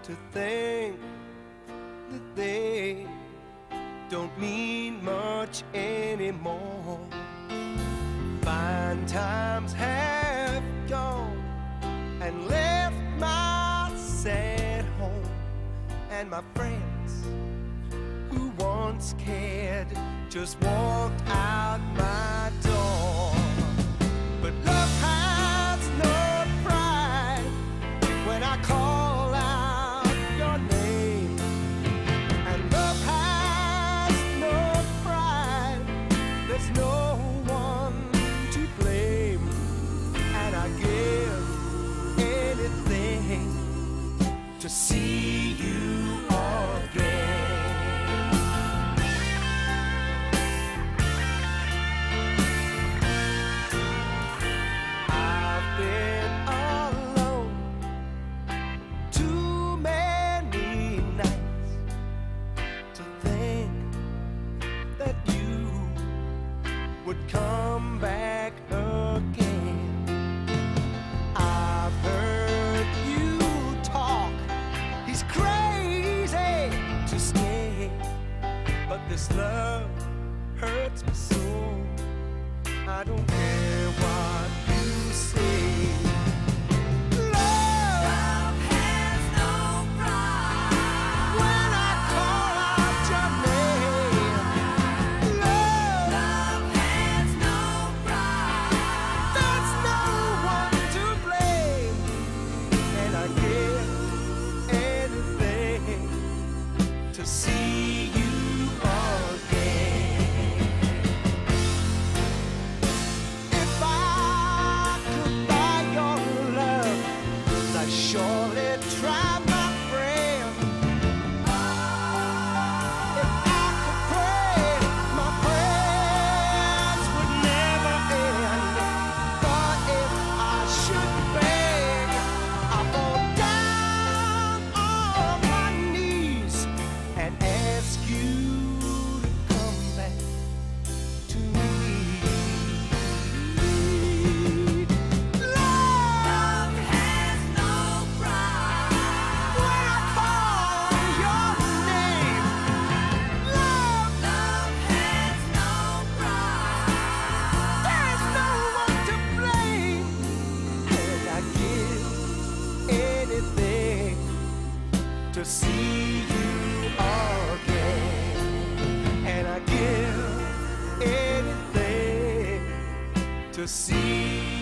to think that they don't mean much anymore. Fine times have gone and left my sad home, and my friends who once cared just walked out my door. But love has no pride when I call out your name, and love has no pride, there's no one to blame, and I give anything to see you again. I've been alone too many nights to think that you would come back again. I've heard you talk, he's crazy to stay, but this love hurts me so. I don't care what you say. Love has no pride when I call out your name. Love has no pride, there's no one to blame, and I give anything to see you again. If I could buy your love, I'd surely try, my friend. If I could pray, my prayers would never end. But if I should beg, I'll fall down on my knees and ask you to come back to me. Love has no pride when I call your name. Love has no pride, there's no one to blame, and I give anything to see you again, and I give anything to see